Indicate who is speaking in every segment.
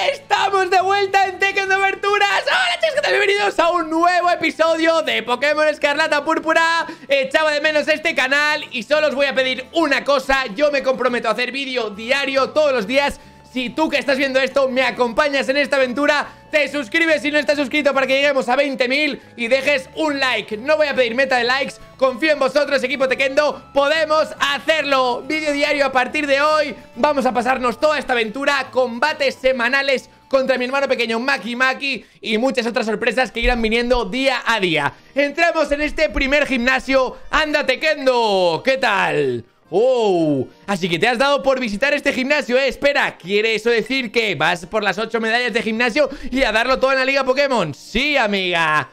Speaker 1: Estamos de vuelta en Tekken de Aberturas. Hola chicos, ¿qué tal? Bienvenidos a un nuevo episodio de Pokémon Escarlata Púrpura. Echaba de menos este canal y solo os voy a pedir una cosa. Yo me comprometo a hacer vídeo diario todos los días. Si tú que estás viendo esto me acompañas en esta aventura, te suscribes si no estás suscrito para que lleguemos a 20.000 y dejes un like. No voy a pedir meta de likes, confío en vosotros, equipo Tekendo. Podemos hacerlo. Vídeo diario a partir de hoy. Vamos a pasarnos toda esta aventura, combates semanales contra mi hermano pequeño Maki y muchas otras sorpresas que irán viniendo día a día. Entramos en este primer gimnasio. ¡Anda, Tekendo! ¿Qué tal? ¡Oh! Así que te has dado por visitar este gimnasio, Espera, ¿quiere eso decir que vas por las 8 medallas de gimnasio y a darlo todo en la Liga Pokémon? ¡Sí, amiga!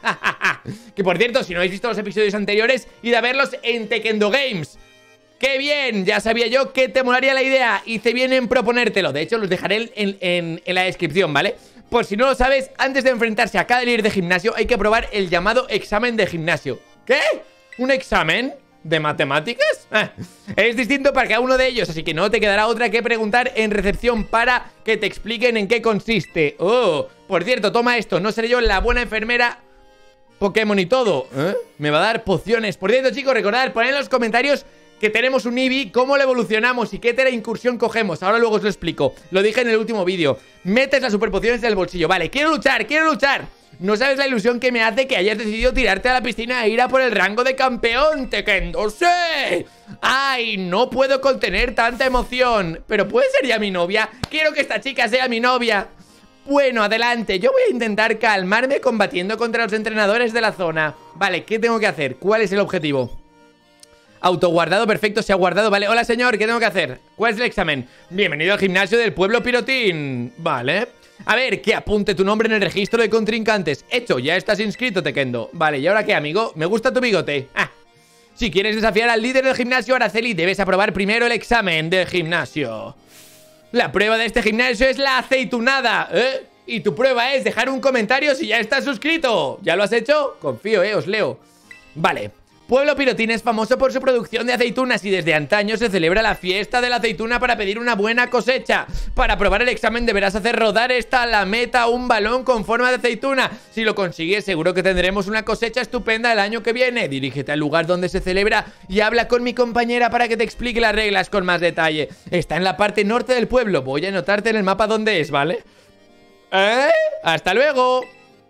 Speaker 1: Que por cierto, si no habéis visto los episodios anteriores, id a verlos en Tekendo Games. ¡Qué bien! Ya sabía yo que te molaría la idea. Hice bien en proponértelo. De hecho, los dejaré en la descripción, ¿vale? Por si no lo sabes, antes de enfrentarse a cada líder de gimnasio hay que probar el llamado examen de gimnasio. ¿Qué? ¿Un examen? ¿De matemáticas? Es distinto para cada uno de ellos, así que no te quedará otra que preguntar en recepción para que te expliquen en qué consiste. Oh, por cierto, toma esto. No seré yo la buena enfermera Pokémon y todo. Me va a dar pociones. Por cierto, chicos, recordad, poned en los comentarios que tenemos un Eevee, cómo lo evolucionamos y qué tera incursión cogemos. Ahora luego os lo explico. Lo dije en el último vídeo. Metes las superpociones en el bolsillo. Vale, quiero luchar, quiero luchar. No sabes la ilusión que me hace que hayas decidido tirarte a la piscina e ir a por el rango de campeón, Tekendo. ¡Sí! ¡Ay! No puedo contener tanta emoción. ¿Pero puede ser ya mi novia? Quiero que esta chica sea mi novia. Bueno, adelante. Yo voy a intentar calmarme combatiendo contra los entrenadores de la zona. Vale, ¿qué tengo que hacer? ¿Cuál es el objetivo? Autoguardado, perfecto, se ha guardado. Vale, hola señor, ¿qué tengo que hacer? ¿Cuál es el examen? Bienvenido al gimnasio del pueblo Pirotín. Vale. A ver, que apunte tu nombre en el registro de contrincantes. Hecho, ya estás inscrito, Tekendo. Vale, ¿y ahora qué, amigo? Me gusta tu bigote. Si quieres desafiar al líder del gimnasio, Araceli, debes aprobar primero el examen del gimnasio. La prueba de este gimnasio es la aceitunada, Y tu prueba es dejar un comentario si ya estás suscrito. ¿Ya lo has hecho? Confío, os leo. Vale. Pueblo Pirotín es famoso por su producción de aceitunas y desde antaño se celebra la fiesta de la aceituna para pedir una buena cosecha. Para aprobar el examen deberás hacer rodar esta la meta un balón con forma de aceituna. Si lo consigues, seguro que tendremos una cosecha estupenda el año que viene. Dirígete al lugar donde se celebra y habla con mi compañera para que te explique las reglas con más detalle. Está en la parte norte del pueblo. Voy a anotarte en el mapa dónde es, ¿vale? ¡Hasta luego!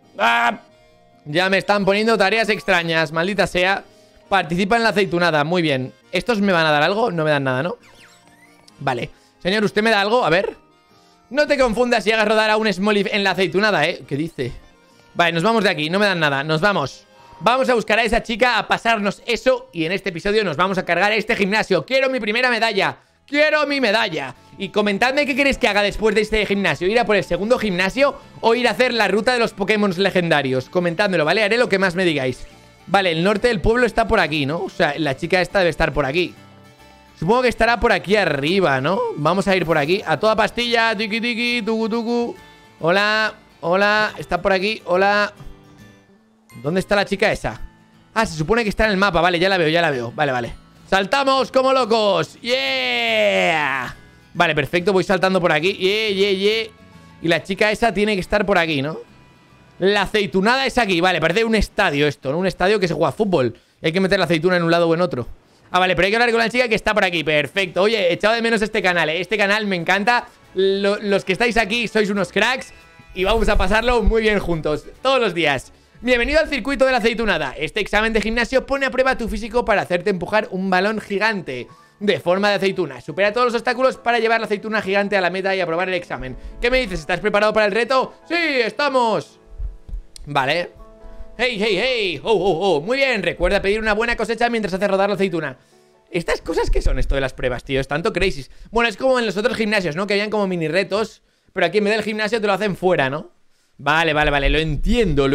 Speaker 1: Ya me están poniendo tareas extrañas, maldita sea. Participa en la aceitunada, muy bien. ¿Estos me van a dar algo? No me dan nada, ¿no? Vale, señor, ¿usted me da algo? A ver. No te confundas y hagas rodar a un Smoliv en la aceitunada, ¿Qué dice? Vale, nos vamos de aquí, no me dan nada, nos vamos. Vamos a buscar a esa chica, a pasarnos eso. Y en este episodio nos vamos a cargar este gimnasio. Quiero mi primera medalla, quiero mi medalla. Y comentadme qué queréis que haga después de este gimnasio. ¿Ir a por el segundo gimnasio o ir a hacer la ruta de los Pokémon legendarios? Comentádmelo, ¿vale? Haré lo que más me digáis. Vale, el norte del pueblo está por aquí, ¿no? O sea, la chica esta debe estar por aquí. Supongo que estará por aquí arriba, ¿no? Vamos a ir por aquí, a toda pastilla. Tiki tiki, tucu tucu. Hola, hola, está por aquí, hola. ¿Dónde está la chica esa? Se supone que está en el mapa, vale, ya la veo, vale, vale. ¡Saltamos como locos! ¡Yeah! Vale, perfecto, voy saltando por aquí. ¡Yeah! Y la chica esa tiene que estar por aquí, ¿no? La aceitunada es aquí, vale, parece un estadio esto, ¿no? Un estadio que se juega a fútbol y hay que meter la aceituna en un lado o en otro. Vale, pero hay que hablar con la chica que está por aquí, perfecto. Oye, echado de menos este canal, Este canal me encanta. Los que estáis aquí sois unos cracks y vamos a pasarlo muy bien juntos, todos los días. Bienvenido al circuito de la aceitunada. Este examen de gimnasio pone a prueba tu físico para hacerte empujar un balón gigante de forma de aceituna. Supera todos los obstáculos para llevar la aceituna gigante a la meta y aprobar el examen. ¿Qué me dices? ¿Estás preparado para el reto? ¡Sí, estamos! Vale. ¡Hey! ¡Oh! Muy bien, recuerda pedir una buena cosecha mientras haces rodar la aceituna. ¿Estas cosas qué son esto de las pruebas, tío? Es tanto crazy. Bueno, es como en los otros gimnasios, ¿no? Que habían como mini retos, pero aquí en vez del gimnasio te lo hacen fuera, ¿no? Vale, lo entiendo.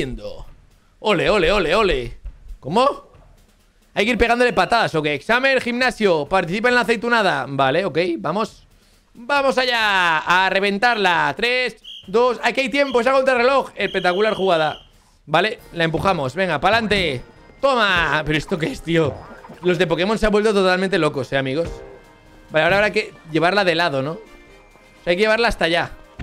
Speaker 1: Ole. ¿Cómo? ¿Hay que ir pegándole patadas o qué? Examen, gimnasio, participa en la aceitunada. Vale, ok, vamos. Vamos allá, a reventarla. 3, 2, aquí hay tiempo, es a contrarreloj. Espectacular jugada. Vale, la empujamos, venga, pa'lante. Toma, pero ¿esto qué es, tío? Los de Pokémon se han vuelto totalmente locos, amigos. Vale, ahora habrá que llevarla de lado, ¿no? O sea, hay que llevarla hasta allá.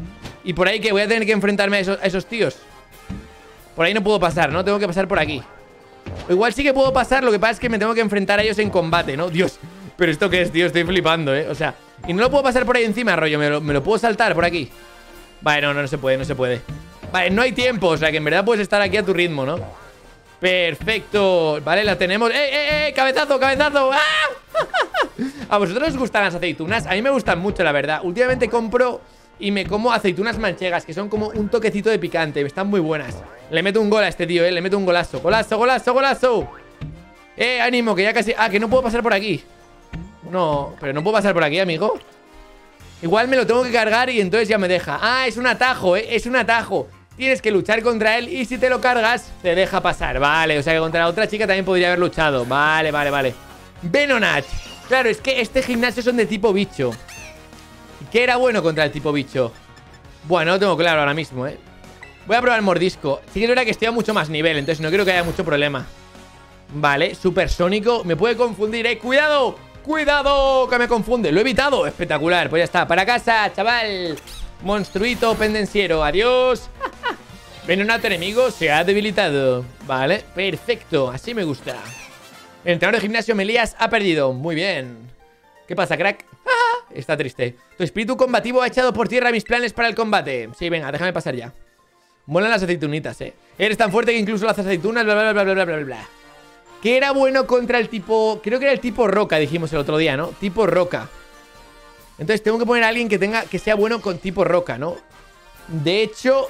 Speaker 1: Y por ahí que voy a tener que enfrentarme a esos tíos. Por ahí no puedo pasar, ¿no? Tengo que pasar por aquí. O igual sí que puedo pasar, lo que pasa es que me tengo que enfrentar a ellos en combate, ¿no? Dios, pero ¿esto qué es, tío? Estoy flipando, ¿eh? O sea, y no lo puedo pasar por ahí encima, rollo. Me lo puedo saltar por aquí. Vale, no se puede, no se puede. Vale, no hay tiempo, o sea que en verdad puedes estar aquí a tu ritmo, ¿no? Perfecto. Vale, la tenemos. ¡Cabezazo, cabezazo! ¡Ah! ¿A vosotros os gustan las aceitunas? A mí me gustan mucho, la verdad. Últimamente compro y me como aceitunas manchegas, que son como un toquecito de picante. Están muy buenas. Le meto un gol a este tío, le meto un golazo. Golazo, golazo, golazo. Ánimo, que ya casi... Ah, que no puedo pasar por aquí. No, pero no puedo pasar por aquí, amigo. Igual me lo tengo que cargar y entonces ya me deja. Ah, es un atajo, es un atajo. Tienes que luchar contra él y si te lo cargas, te deja pasar. Vale, o sea que contra la otra chica también podría haber luchado. Vale, vale, vale. Venonat. Claro, es que este gimnasio son de tipo bicho. ¿Qué era bueno contra el tipo bicho? Bueno, no lo tengo claro ahora mismo, Voy a probar el mordisco. Sí que es verdad que estoy a mucho más nivel, entonces no creo que haya mucho problema. Vale, supersónico. Me puede confundir, ¡Cuidado! ¡Cuidado! Que me confunde. Lo he evitado. Espectacular. Pues ya está. Para casa, chaval. Monstruito pendenciero. Adiós. Venonat enemigo se ha debilitado. Vale, perfecto. Así me gusta. El entrenador de gimnasio Melías ha perdido. Muy bien. ¿Qué pasa, crack? Está triste. Tu espíritu combativo ha echado por tierra mis planes para el combate. Sí, venga, déjame pasar ya. Molan las aceitunitas, Eres tan fuerte que incluso las aceitunas, bla, bla, bla, bla, bla, bla, bla. Que era bueno contra el tipo... Creo que era el tipo roca, dijimos el otro día, ¿no? Tipo roca. Entonces tengo que poner a alguien que sea bueno con tipo roca, ¿no? De hecho...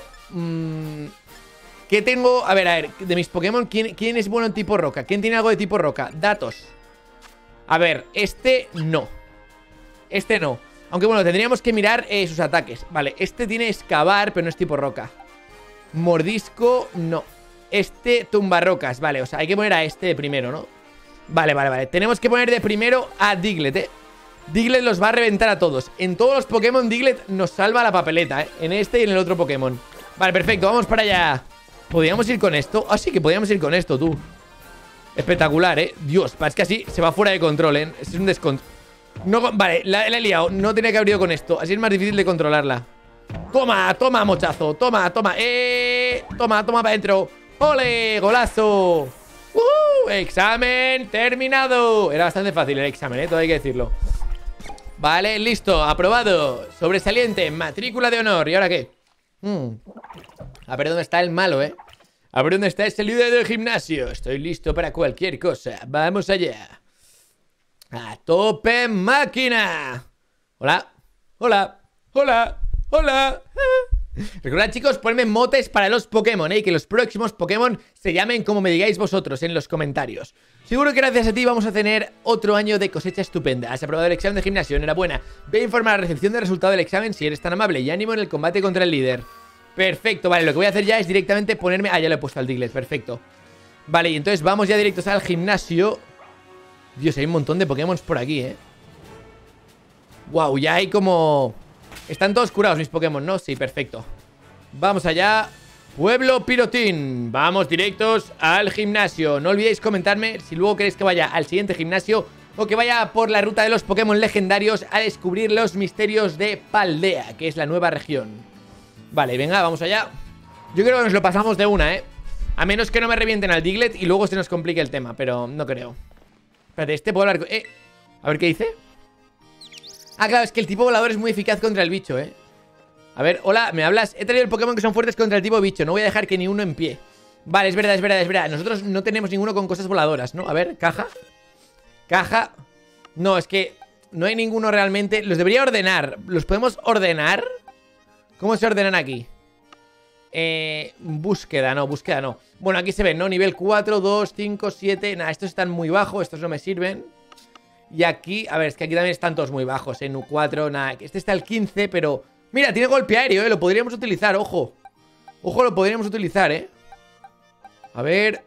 Speaker 1: ¿qué tengo? A ver, de mis Pokémon, ¿quién es bueno en tipo roca? ¿Quién tiene algo de tipo roca? Datos. A ver, este no. Este no. Aunque bueno, tendríamos que mirar sus ataques. Vale, este tiene excavar, pero no es tipo roca. Mordisco, no. Este tumbarrocas, vale, o sea, hay que poner a este de primero, ¿no? Vale, vale, vale. Tenemos que poner de primero a Diglett, Diglett los va a reventar a todos. En todos los Pokémon Diglett nos salva la papeleta, En este y en el otro Pokémon. Vale, perfecto, vamos para allá. ¿Podríamos ir con esto? Ah, sí que podríamos ir con esto, tú. Espectacular, Dios, es que así se va fuera de control, Es un descontrol. No, vale, la he liado. No tenía que haber ido con esto. Así es más difícil de controlarla. Toma, toma, mochazo. Toma, toma. Toma, toma para adentro. ¡Ole! ¡Golazo! Examen terminado. Era bastante fácil el examen, todo hay que decirlo. Vale, listo, aprobado. Sobresaliente, matrícula de honor. ¿Y ahora qué? A ver dónde está el malo, A ver dónde está ese líder del gimnasio. Estoy listo para cualquier cosa. Vamos allá. ¡A tope máquina! Hola, hola, hola, hola. Recordad, chicos, ponedme motes para los Pokémon, que los próximos Pokémon se llamen como me digáis vosotros en los comentarios. Seguro que gracias a ti vamos a tener otro año de cosecha estupenda. Has aprobado el examen de gimnasio, enhorabuena. Ve a informar a la recepción del resultado del examen si eres tan amable y ánimo en el combate contra el líder. Perfecto, vale, lo que voy a hacer ya es directamente ponerme... Ah, ya lo he puesto al Diglett, perfecto. Vale, y entonces vamos ya directos al gimnasio. Dios, hay un montón de Pokémon por aquí, Wow, ya hay como... Están todos curados mis Pokémon, ¿no? Sí, perfecto. Vamos allá. Pueblo Pirotín. Vamos directos al gimnasio. No olvidéis comentarme si luego queréis que vaya al siguiente gimnasio o que vaya por la ruta de los Pokémon legendarios a descubrir los misterios de Paldea, que es la nueva región. Vale, venga, vamos allá. Yo creo que nos lo pasamos de una, A menos que no me revienten al Diglett y luego se nos complique el tema, pero no creo. Espérate, este puedo hablar... a ver qué dice. Ah, claro, es que el tipo volador es muy eficaz contra el bicho, A ver, hola, ¿me hablas? He traído el Pokémon que son fuertes contra el tipo bicho. No voy a dejar que ni uno en pie. Vale, es verdad, es verdad, es verdad. Nosotros no tenemos ninguno con cosas voladoras, ¿no? A ver, caja. Caja. No, es que no hay ninguno realmente. Los debería ordenar. ¿Los podemos ordenar? ¿Cómo se ordenan aquí? Búsqueda, no, búsqueda no. Bueno, aquí se ven, ¿no? Nivel 4, 2, 5, 7. Nada, estos están muy bajos, estos no me sirven. Y aquí, a ver, es que aquí también están todos muy bajos, en U4, nada. Este está al 15, pero... Mira, tiene golpe aéreo, lo podríamos utilizar, ojo. Ojo, lo podríamos utilizar, A ver...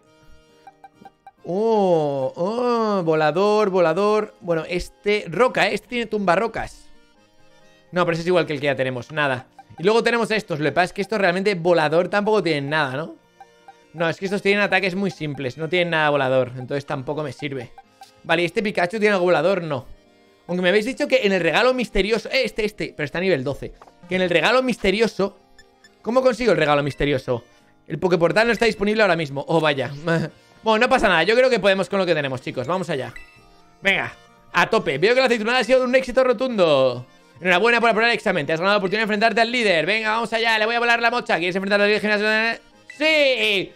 Speaker 1: volador, volador. Bueno, este... Roca, este tiene tumbarrocas. No, pero ese es igual que el que ya tenemos, nada. Y luego tenemos estos, lo que pasa es que estos realmente volador tampoco tienen nada, ¿no? No, es que estos tienen ataques muy simples, no tienen nada volador, entonces tampoco me sirve. Vale, ¿y este Pikachu tiene algo volador? No. Aunque me habéis dicho que en el regalo misterioso... pero está a nivel 12. Que en el regalo misterioso... ¿Cómo consigo el regalo misterioso? El Poképortal no está disponible ahora mismo. Oh, vaya. Bueno, no pasa nada. Yo creo que podemos con lo que tenemos, chicos. Vamos allá. Venga, a tope. Veo que la aceitunada ha sido un éxito rotundo. Enhorabuena por aprobar el examen. Te has ganado la oportunidad de enfrentarte al líder. Venga, vamos allá. Le voy a volar la mocha. ¿Quieres enfrentar al líder gimnasio? ¡Sí!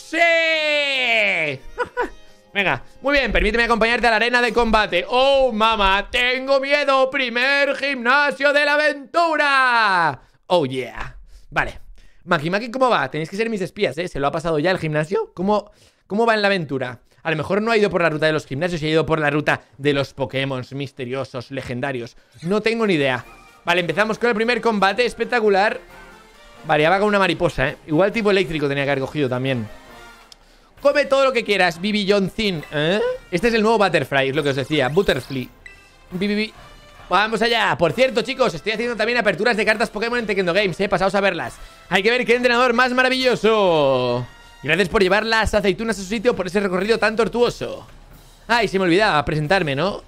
Speaker 1: ¡Sí! Venga, muy bien. Permíteme acompañarte a la arena de combate. ¡Oh, mamá! ¡Tengo miedo! ¡Primer gimnasio de la aventura! ¡Oh, yeah! Vale. Maki, ¿cómo va? Tenéis que ser mis espías, ¿eh? ¿Se lo ha pasado ya el gimnasio? ¿Cómo va en la aventura? A lo mejor no ha ido por la ruta de los gimnasios y ha ido por la ruta de los Pokémon misteriosos, legendarios. No tengo ni idea. Vale, empezamos con el primer combate. Espectacular. Variaba con una mariposa, ¿eh? Igual tipo eléctrico tenía que haber cogido también. Come todo lo que quieras, Bibi Johnson. ¿Eh? Este es el nuevo Butterfly, es lo que os decía. Butterfly. Bibi. Vamos allá. Por cierto, chicos, estoy haciendo también aperturas de cartas Pokémon en Tekendo Games, pasaos a verlas. Hay que ver qué entrenador más maravilloso. Gracias por llevar las aceitunas a su sitio, por ese recorrido tan tortuoso. Ay, se me olvidaba presentarme, ¿no?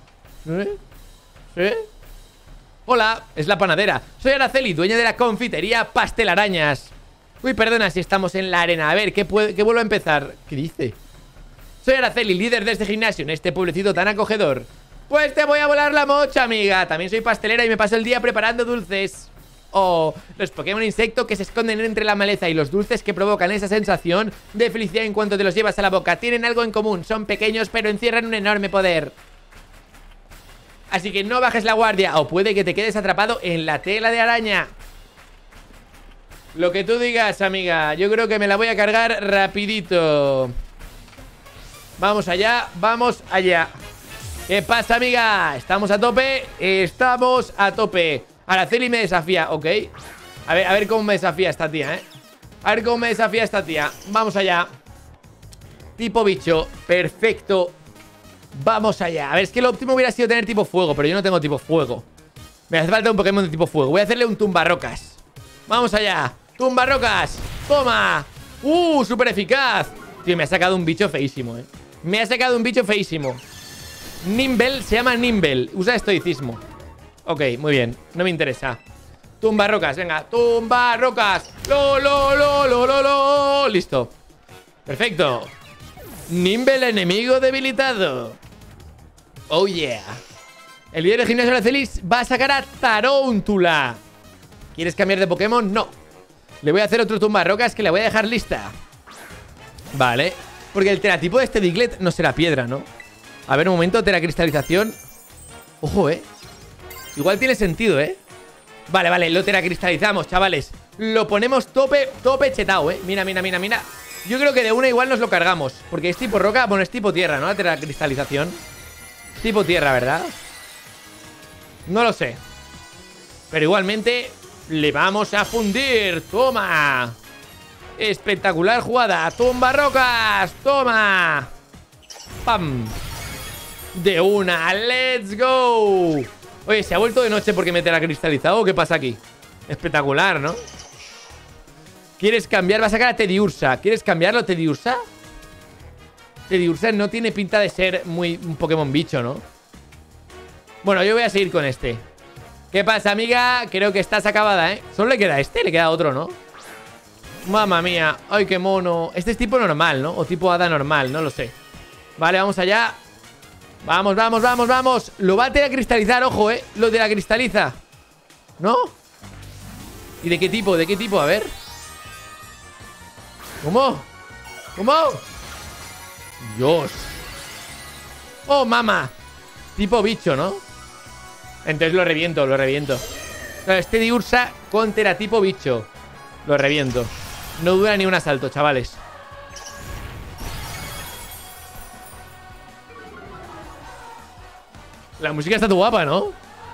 Speaker 1: ¿Sí? Hola, es la panadera. Soy Araceli, dueña de la confitería Pastelarañas. Uy, perdona si estamos en la arena. A ver, ¿qué vuelvo a empezar? ¿Qué dice? Soy Araceli, líder de este gimnasio en este pueblecito tan acogedor. Pues te voy a volar la mocha, amiga. También soy pastelera y me paso el día preparando dulces. Oh, los Pokémon insecto que se esconden entre la maleza y los dulces que provocan esa sensación de felicidad en cuanto te los llevas a la boca tienen algo en común. Son pequeños pero encierran un enorme poder. Así que no bajes la guardia o puede que te quedes atrapado en la tela de araña. Lo que tú digas, amiga. Yo creo que me la voy a cargar rapidito. Vamos allá, vamos allá. ¿Qué pasa, amiga? ¿Estamos a tope? Estamos a tope. Araceli me desafía, ok. A ver cómo me desafía esta tía, ¿eh? A ver cómo me desafía esta tía. Vamos allá. Tipo bicho, perfecto. Vamos allá. A ver, es que lo óptimo hubiera sido tener tipo fuego, pero yo no tengo tipo fuego. Me hace falta un Pokémon de tipo fuego. Voy a hacerle un tumbarrocas. Vamos allá. ¡Tumbarrocas! ¡Toma! ¡Súper eficaz! Tío, me ha sacado un bicho feísimo, ¿eh? Me ha sacado un bicho feísimo. Nimble, se llama Nimble. Usa estoicismo. Ok, muy bien, no me interesa. Tumbarrocas, venga, tumbarrocas. Lo. Listo. Perfecto. Nimble, enemigo debilitado. Oh yeah. El líder de gimnasio Araceli va a sacar a Tarountula. ¿Quieres cambiar de Pokémon? No. Le voy a hacer otro tumbarrocas que le voy a dejar lista. Vale. Porque el teratipo de este Diglett no será piedra, ¿no? A ver, un momento, teracristalización. Ojo, igual tiene sentido, Vale, lo teracristalizamos, chavales. Lo ponemos tope chetao, Mira. Yo creo que de una igual nos lo cargamos. Porque es tipo roca, bueno, es tipo tierra, ¿no? La teracristalización. Tipo tierra, ¿verdad? No lo sé. Pero igualmente le vamos a fundir. ¡Toma! Espectacular jugada. ¡Tumbarrocas! ¡Toma! ¡Pam! De una, ¡let's go! Oye, ¿se ha vuelto de noche porque me teracristalizado o qué pasa aquí? Espectacular, ¿no? ¿Quieres cambiar? Va a sacar a Tediursa. ¿Quieres cambiarlo, Tediursa? Tediursa no tiene pinta de ser un Pokémon bicho, ¿no? Bueno, yo voy a seguir con este. ¿Qué pasa, amiga? Creo que estás acabada, ¿eh? Solo le queda este, le queda otro, ¿no? Mamma mía, ay, qué mono. Este es tipo normal, ¿no? O tipo hada normal, no lo sé. Vale, vamos allá. Vamos. Lo va a teracristalizar, ojo, lo teracristaliza. ¿No? ¿Y de qué tipo? A ver. ¿Cómo? Dios. Oh, mamá. Tipo bicho, ¿no? Entonces lo reviento. Claro, este Diursa con teratipo bicho. Lo reviento. No dura ni un asalto, chavales. La música está guapa, ¿no?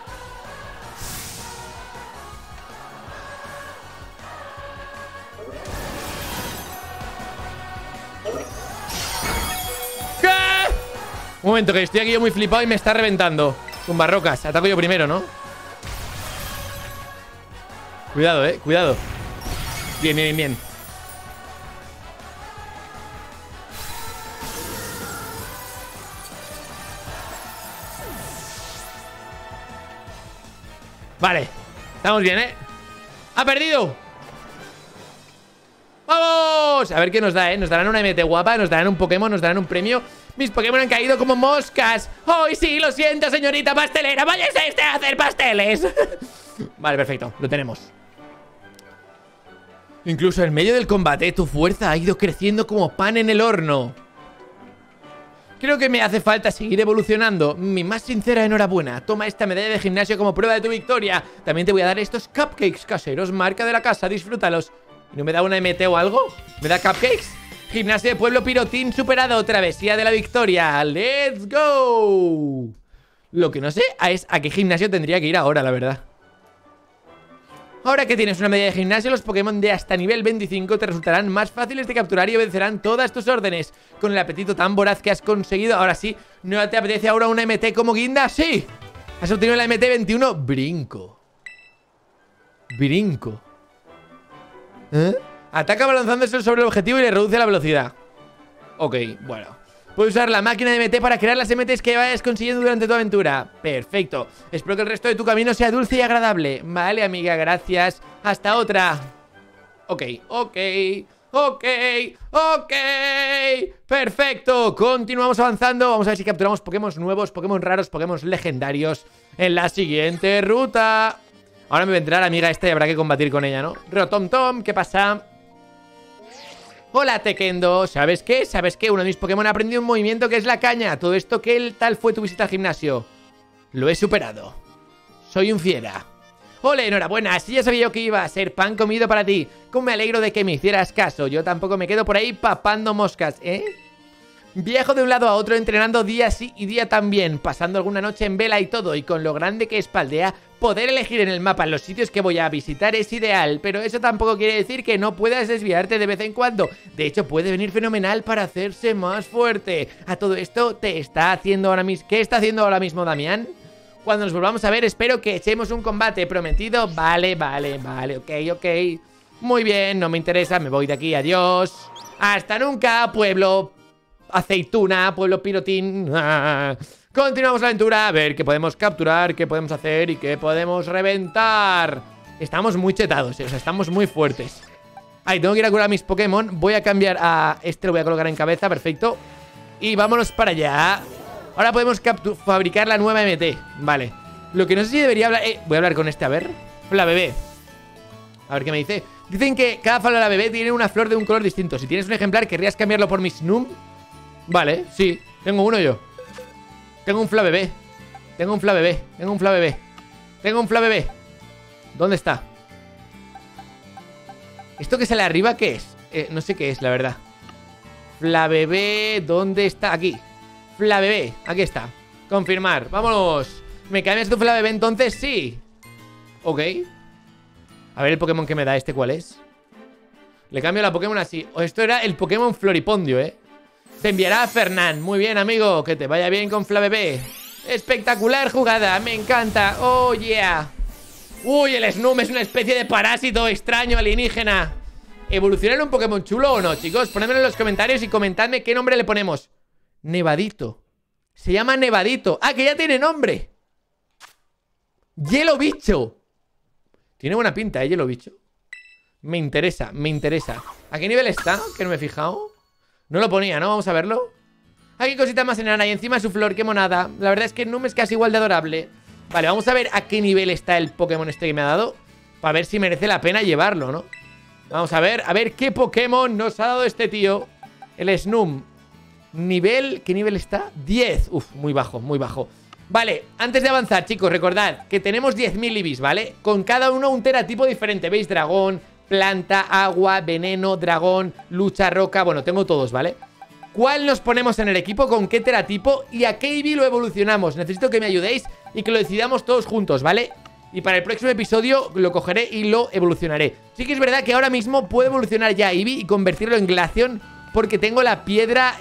Speaker 1: ¿Qué? Un momento, que estoy aquí yo muy flipado y me está reventando. Tumbarrocas, ataco yo primero, ¿no? Cuidado, cuidado. Bien. Vale, estamos bien, ¿eh? ¡Ha perdido! ¡Vamos! A ver qué nos da, ¿eh? Nos darán una MT guapa, nos darán un Pokémon, nos darán un premio. Mis Pokémon han caído como moscas. ¡Ay, sí! Lo siento, señorita pastelera. ¡Váyase a hacer pasteles! Vale, perfecto, lo tenemos. Incluso en medio del combate, tu fuerza ha ido creciendo como pan en el horno. Creo que me hace falta seguir evolucionando. Mi más sincera enhorabuena. Toma esta medalla de gimnasio como prueba de tu victoria. También te voy a dar estos cupcakes caseros, marca de la casa, disfrútalos. ¿No me da una MT o algo? ¿Me da cupcakes? Gimnasio de Pueblo Pirotín superado, travesía de la victoria. ¡Let's go! Lo que no sé es a qué gimnasio tendría que ir ahora, la verdad. Ahora que tienes una medalla de gimnasio, los Pokémon de hasta nivel 25 te resultarán más fáciles de capturar y obedecerán todas tus órdenes. Con el apetito tan voraz que has conseguido, ahora sí, ¿no te apetece ahora una MT como guinda? ¡Sí! Has obtenido la MT 21, Brinco. Brinco. ¿Eh? Ataca balanzándose sobre el objetivo y le reduce la velocidad. Ok, bueno. Puedes usar la máquina de MT para crear las MTs que vayas consiguiendo durante tu aventura. Perfecto. Espero que el resto de tu camino sea dulce y agradable. Vale, amiga, gracias. Hasta otra. Ok. Perfecto. Continuamos avanzando. Vamos a ver si capturamos Pokémon nuevos, Pokémon raros, Pokémon legendarios en la siguiente ruta. Ahora me vendrá la amiga esta y habrá que combatir con ella, ¿no? Rotom, ¿qué pasa? Hola, Tekendo. ¿Sabes qué? ¿Sabes qué? Uno de mis Pokémon ha aprendido un movimiento que es la caña. Todo esto, ¿qué tal fue tu visita al gimnasio? Lo he superado. Soy un fiera. Ole, enhorabuena. Si ya sabía yo que iba a ser pan comido para ti. Cómo me alegro de que me hicieras caso. Yo tampoco me quedo por ahí papando moscas, ¿eh? Viajo de un lado a otro entrenando día sí y día también, pasando alguna noche en vela y todo, y con lo grande que es Paldea, poder elegir en el mapa los sitios que voy a visitar es ideal, pero eso tampoco quiere decir que no puedas desviarte de vez en cuando. De hecho, puede venir fenomenal para hacerse más fuerte. A todo esto, ¿qué está haciendo ahora mismo Damián? Cuando nos volvamos a ver, espero que echemos un combate prometido. Vale, ok. Muy bien, no me interesa, me voy de aquí, adiós. Hasta nunca, pueblo aceituna, pueblo pirotín. Continuamos la aventura, a ver qué podemos capturar, qué podemos hacer y qué podemos reventar. Estamos muy chetados, o sea, estamos muy fuertes. Ahí, tengo que ir a curar a mis Pokémon. Voy a cambiar a este, lo voy a colocar en cabeza, perfecto. Y vámonos para allá. Ahora podemos fabricar la nueva MT. Vale, lo que no sé si debería hablar... voy a hablar con este, a ver. La bebé. A ver qué me dice. Dicen que cada Falola bebé tiene una flor de un color distinto. Si tienes un ejemplar, ¿querrías cambiarlo por mi Snum? Vale, sí, tengo uno yo. Tengo un Flabebé. ¿Dónde está? ¿Esto que sale arriba qué es? No sé qué es, la verdad. Flabebé, ¿dónde está? Aquí. Flabebé, aquí está. Confirmar, vámonos. ¿Me cambias tu Flabebé entonces? Sí. Ok. A ver el Pokémon que me da este, ¿cuál es? Le cambio la Pokémon así. Esto era el Pokémon Floripondio, Se enviará a Fernán. Muy bien, amigo. Que te vaya bien con Flabebé. Espectacular jugada. Me encanta. Oh, yeah. Uy, el Snum es una especie de parásito extraño alienígena. ¿Evolucionar un Pokémon chulo o no, chicos? Ponedmelo en los comentarios y comentadme qué nombre le ponemos. Nevadito. Se llama Nevadito. ¡Ah, que ya tiene nombre! Hielo Bicho. Tiene buena pinta, Hielo Bicho. Me interesa. ¿A qué nivel está? Que no me he fijado. No lo ponía, ¿no? Vamos a verlo. Aquí cositas más enana y encima su flor, qué monada. La verdad es que Num es casi igual de adorable. Vale, vamos a ver a qué nivel está el Pokémon este que me ha dado, para ver si merece la pena llevarlo, ¿no? Vamos a ver qué Pokémon nos ha dado este tío. El Snum. Nivel, ¿qué nivel está? 10. Uf, muy bajo. Vale, antes de avanzar, chicos, recordad que tenemos 10.000 IVs, ¿vale? Con cada uno un teratipo diferente. ¿Veis? Dragón, planta, agua, veneno, dragón, lucha, roca. Bueno, tengo todos, ¿vale? ¿Cuál nos ponemos en el equipo? ¿Con qué teratipo? ¿Y a qué Eevee lo evolucionamos? Necesito que me ayudéis y que lo decidamos todos juntos, ¿vale? Y para el próximo episodio lo cogeré y lo evolucionaré. Sí que es verdad que ahora mismo puedo evolucionar ya a Eevee y convertirlo en Glaceon, porque tengo la piedra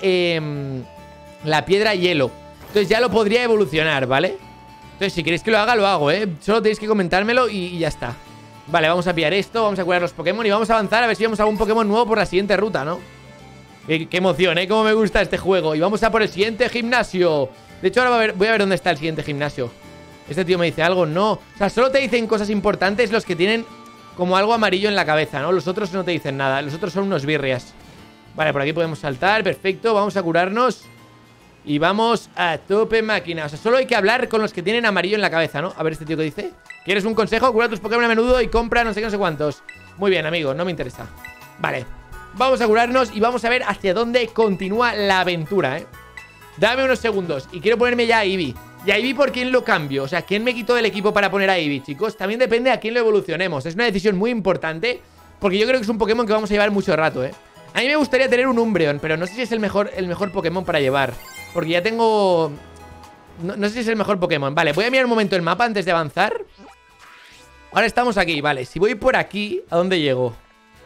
Speaker 1: hielo. Entonces ya lo podría evolucionar, ¿vale? Entonces si queréis que lo haga, lo hago, ¿eh? Solo tenéis que comentármelo y ya está. Vale, vamos a pillar esto, vamos a curar los Pokémon y vamos a avanzar a ver si vemos algún Pokémon nuevo por la siguiente ruta, ¿no? Qué emoción, ¿eh? Cómo me gusta este juego. Y vamos a por el siguiente gimnasio. De hecho, ahora voy a ver dónde está el siguiente gimnasio. Este tío me dice algo, no. O sea, solo te dicen cosas importantes los que tienen como algo amarillo en la cabeza, ¿no? Los otros no te dicen nada. Los otros son unos birrias. Vale, por aquí podemos saltar, perfecto. Vamos a curarnos. Y vamos a tope máquina. O sea, solo hay que hablar con los que tienen amarillo en la cabeza, ¿no? A ver este tío que dice. ¿Quieres un consejo? Cura tus Pokémon a menudo y compra no sé qué, no sé cuántos. Muy bien, amigo, no me interesa. Vale, vamos a curarnos y vamos a ver hacia dónde continúa la aventura, ¿eh? Dame unos segundos. Y quiero ponerme ya a Eevee. ¿Y a Eevee por quién lo cambio? O sea, ¿quién me quitó del equipo para poner a Eevee, chicos? También depende a quién lo evolucionemos. Es una decisión muy importante, porque yo creo que es un Pokémon que vamos a llevar mucho rato, ¿eh? A mí me gustaría tener un Umbreon, pero no sé si es el mejor Pokémon para llevar, porque ya tengo... No sé si es el mejor Pokémon. Vale, voy a mirar un momento el mapa antes de avanzar. Ahora estamos aquí, vale. Si voy por aquí, ¿a dónde llego?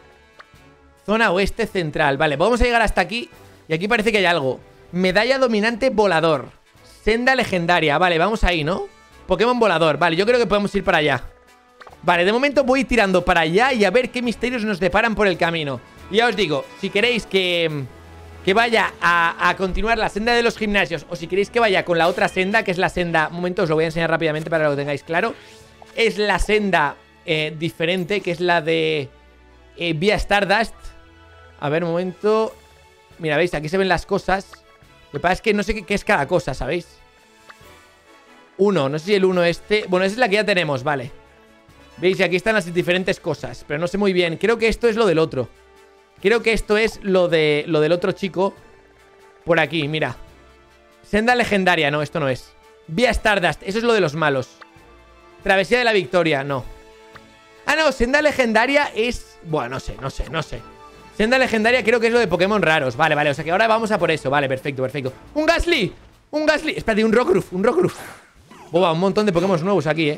Speaker 1: Zona oeste central. Vale, vamos a llegar hasta aquí. Y aquí parece que hay algo. Medalla dominante volador. Senda legendaria. Vale, vamos ahí, ¿no? Pokémon volador. Vale, yo creo que podemos ir para allá. Vale, de momento voy tirando para allá y a ver qué misterios nos deparan por el camino. Y ya os digo, si queréis que vaya a continuar la senda de los gimnasios, o si queréis que vaya con la otra senda, que es la senda... Un momento, os lo voy a enseñar rápidamente para que lo tengáis claro. Es la senda diferente, que es la de Vía Stardust. A ver, un momento. Mira, ¿veis? Aquí se ven las cosas. Lo que pasa es que no sé qué es cada cosa, ¿sabéis? Uno, no sé si el uno este... Bueno, esa es la que ya tenemos, vale. ¿Veis? Y aquí están las diferentes cosas, pero no sé muy bien. Creo que esto es lo del otro. Creo que esto es lo del otro chico. Por aquí, mira. Senda legendaria, no, esto no es. Vía Stardust, eso es lo de los malos. Travesía de la Victoria, no. Ah, no, senda legendaria es... Bueno, no sé. Senda legendaria creo que es lo de Pokémon raros. Vale, o sea que ahora vamos a por eso. Vale, perfecto. ¡Un Gastly! Espérate, un Rockruff. Boba, un montón de Pokémon nuevos aquí,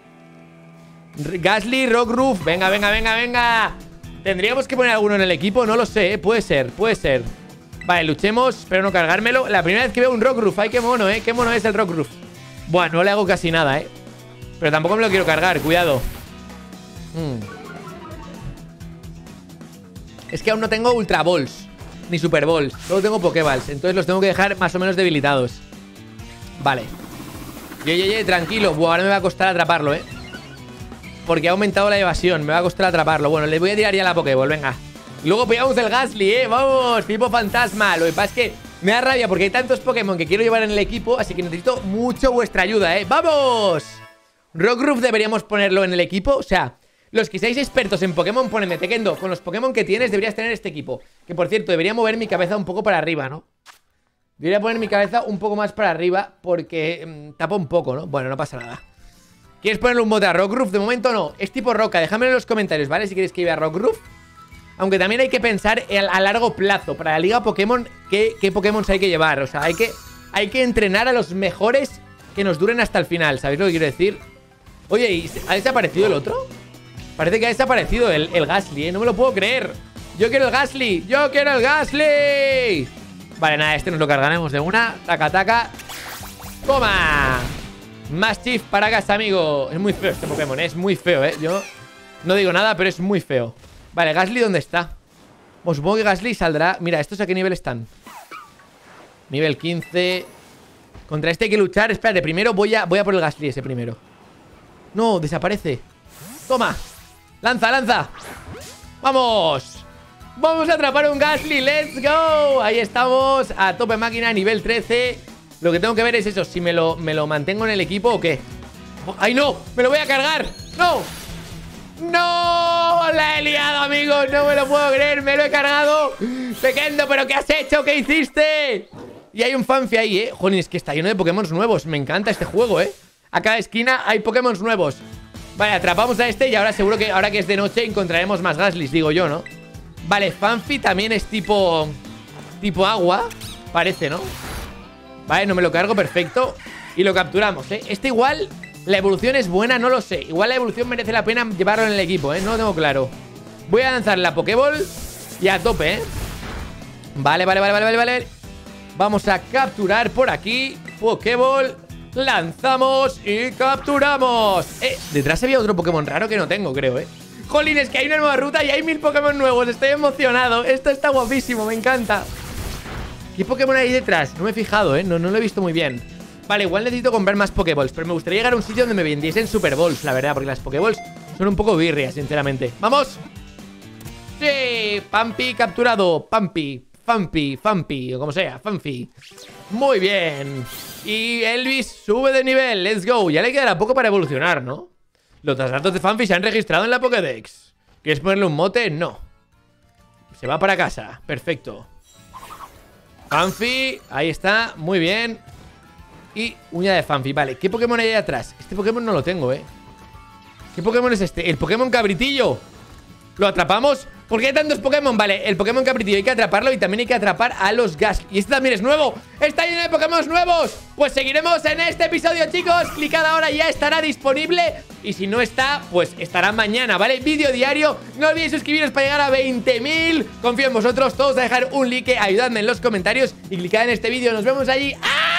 Speaker 1: Gastly, Rockruff. Venga. ¿Tendríamos que poner alguno en el equipo? No lo sé, puede ser. Vale, luchemos, espero no cargármelo. La primera vez que veo un Rockruff. Ay, qué mono, qué mono es el Rockruff. Buah, no le hago casi nada, pero tampoco me lo quiero cargar, cuidado. Es que aún no tengo Ultra Balls ni Super Balls, solo tengo Pokéballs. Entonces los tengo que dejar más o menos debilitados. Vale. Tranquilo. Buah, ahora me va a costar atraparlo, porque ha aumentado la evasión. Me va a costar atraparlo. Bueno, le voy a tirar ya la Pokéball, venga. Luego pillamos el Gastly, vamos, tipo fantasma. Lo que pasa es que me da rabia porque hay tantos Pokémon que quiero llevar en el equipo, así que necesito mucho vuestra ayuda, ¡vamos! Rockruff deberíamos ponerlo en el equipo. O sea, los que seáis expertos en Pokémon, ponedme Tekendo. Con los Pokémon que tienes deberías tener este equipo. Que por cierto, debería mover mi cabeza un poco para arriba, ¿no? Debería poner mi cabeza un poco más para arriba porque tapa un poco, ¿no? Bueno, no pasa nada. ¿Quieres ponerle un bote a Rockruff? De momento no, es tipo roca. Déjamelo en los comentarios, ¿vale? Si queréis que lleve a Rockruff. Aunque también hay que pensar a largo plazo. Para la liga Pokémon, ¿qué Pokémon hay que llevar? O sea, hay que entrenar a los mejores que nos duren hasta el final. ¿Sabéis lo que quiero decir? Oye, ¿y ha desaparecido el otro? Parece que ha desaparecido el Gastly, No me lo puedo creer. Yo quiero el Gastly. Vale, nada, este nos lo cargaremos de una. Taca. ¡Toma! Más Chief para casa, amigo. Es muy feo este Pokémon, es muy feo, Yo no digo nada, pero es muy feo. Vale, Gastly, ¿dónde está? Pues supongo que Gastly saldrá. Mira, ¿estos a qué nivel están? Nivel 15. Contra este hay que luchar. Espérate, primero voy a por el Gastly ese primero. No, desaparece. Toma. Lanza. ¡Vamos! Vamos a atrapar un Gastly. ¡Let's go! Ahí estamos, a tope máquina, nivel 13. Lo que tengo que ver es eso, si me lo mantengo en el equipo o qué. ¡Ay, no! ¡Me lo voy a cargar! ¡No! ¡No! ¡La he liado, amigos! ¡No me lo puedo creer! ¡Me lo he cargado! ¡Tekendo! ¿Pero qué has hecho? ¿Qué hiciste? Y hay un Fanfi ahí, Jolín, es que está lleno de Pokémon nuevos. Me encanta este juego, A cada esquina hay Pokémon nuevos. Vale, atrapamos a este y ahora seguro que ahora que es de noche encontraremos más Gastlys, digo yo, ¿no? Vale, Fanfi también es tipo agua. Parece, ¿no? Vale, no me lo cargo, perfecto. Y lo capturamos, Este igual... La evolución es buena, no lo sé. Igual la evolución merece la pena llevarlo en el equipo, No lo tengo claro. Voy a lanzar la Pokéball y a tope, Vale. Vamos a capturar por aquí. Pokéball. Lanzamos y capturamos. Detrás había otro Pokémon raro que no tengo, creo, Jolín, es que hay una nueva ruta y hay 1000 Pokémon nuevos. Estoy emocionado. Esto está guapísimo, me encanta. ¿Qué Pokémon hay detrás? No me he fijado, no lo he visto muy bien. Vale, igual necesito comprar más Pokéballs, pero me gustaría llegar a un sitio donde me vendiesen Super Balls, la verdad, porque las Pokéballs son un poco birrias, sinceramente. ¡Vamos! ¡Sí! Pampi capturado. Fampi, o como sea, Fanfi. Muy bien. Y Elvis sube de nivel, let's go. Ya le quedará poco para evolucionar, ¿no? Los datos de Fanfi se han registrado en la Pokédex. ¿Quieres ponerle un mote? No. Se va para casa, perfecto. Fanfi, ahí está, muy bien. Y uña de Fanfi, vale. ¿Qué Pokémon hay ahí atrás? Este Pokémon no lo tengo, ¿Qué Pokémon es este? El Pokémon Cabritillo. ¿Lo atrapamos? ¿Por qué hay tantos Pokémon? Vale, el Pokémon Cabritillo hay que atraparlo y también hay que atrapar a los Gastly. Y este también es nuevo. ¡Está lleno de Pokémon nuevos! Pues seguiremos en este episodio, chicos. Clicad ahora, ya estará disponible. Y si no está, pues estará mañana, ¿vale? Vídeo diario. No olvidéis suscribiros para llegar a 20.000. Confío en vosotros. Todos a dejar un like, ayudadme en los comentarios y clicad en este vídeo. Nos vemos allí. ¡Ah!